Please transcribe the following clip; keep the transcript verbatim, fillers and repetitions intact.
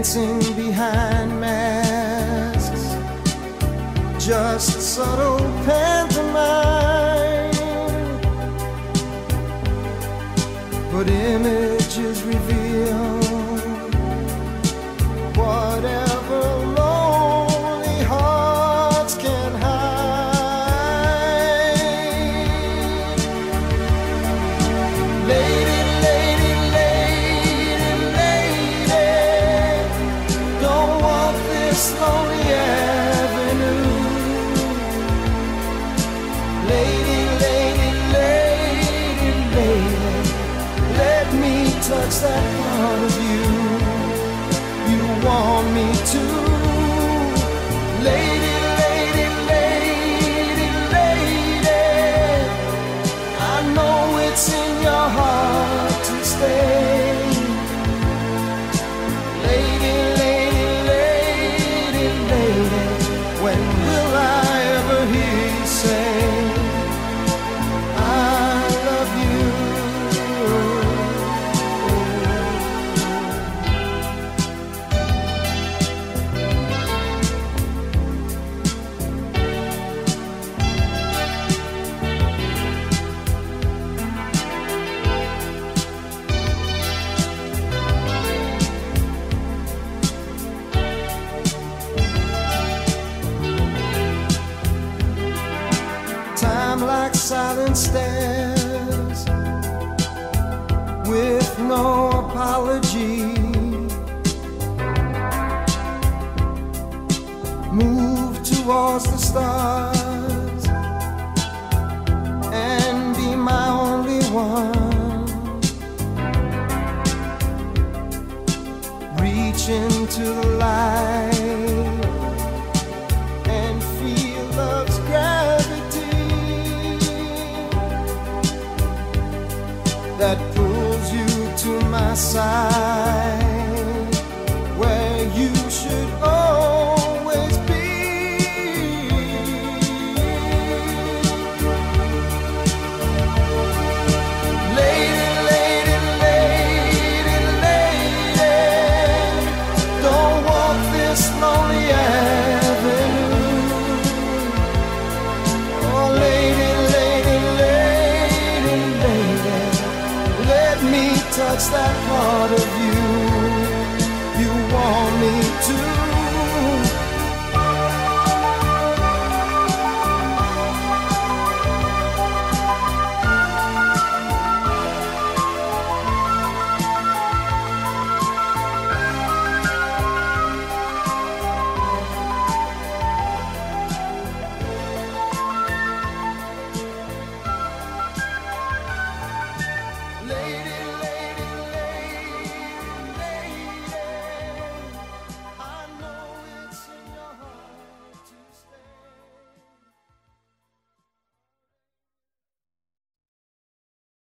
dancing behind masks, just subtle pantomime, but images reveal whatever lonely hearts can hide. Lady, lady, lady, lady, don't walk this lonely avenue. Lady, lady, lady, lady, let me touch that part of you you want me to. Lady, lady, lady, lady, I know it's in your heart to stay. Lady, lady, lady, lady, when will I ever hear you say I love you? Time like silent stairs, with no apology, move towards the stars and be my only one. Reach into the light and feel love's gravity that pulls you to my side.